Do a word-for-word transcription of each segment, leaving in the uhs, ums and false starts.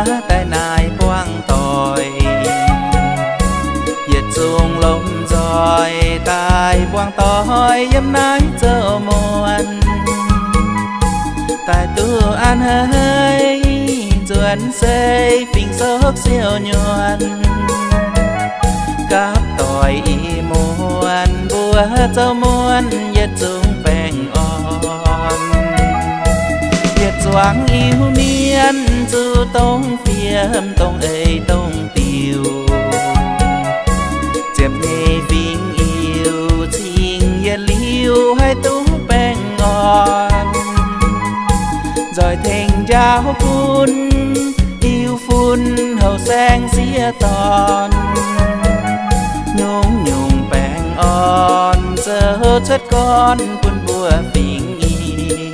tại nài quang tỏi Việt dùng lông rồi tại quang tỏi yếm nái chợ muôn tại tu an hơi duẩn xây phình sốc siêu nhuận cáp tỏi y muôn bùa châu muôn Việt dùng bèn on Việt doáng yêu miên dù tông phiêm tông ấy tông tiều chém nề vinh yêu tình Việt liêu hai tú bèn ngon rồi thành giao phun yêu phun hậu sang xía tòn nhung nhung bèn on giờ chất con buồn bùa tình yêu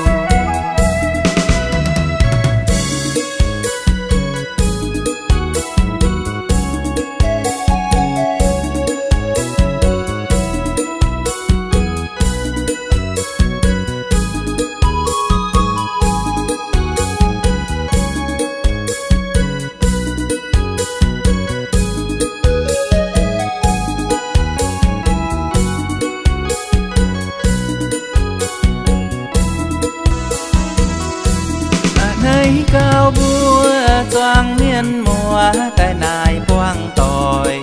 cao búa choang miên mùa tại nài quang tỏi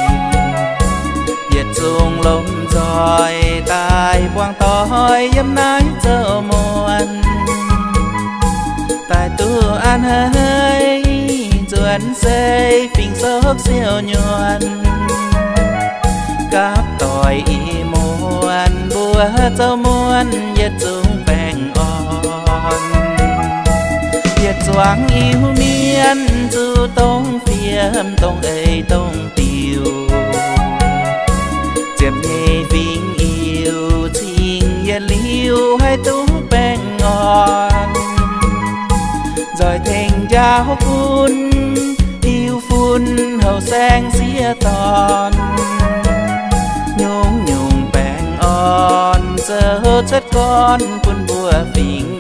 Việt dùng lông rồi tại quang tỏi yếm nái chợ muôn tại tu an hơi duẩn xây phình sốc siêu nhuận cáp tỏi y muôn bùa châu muôn Việt dùng bèn on Việt doáng yêu miên dù tông phiêm tông ấy tông tiều chém nề vinh yêu tình Việt liêu hai tú bèn ngon rồi thành giao phun yêu phun hậu sang xía tòn nhung nhung bèn on giờ chất con buồn bùa phình